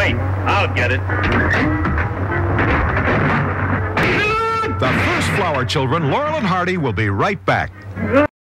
Wait, I'll get it. The First Flower Children, Laurel and Hardy, will be right back.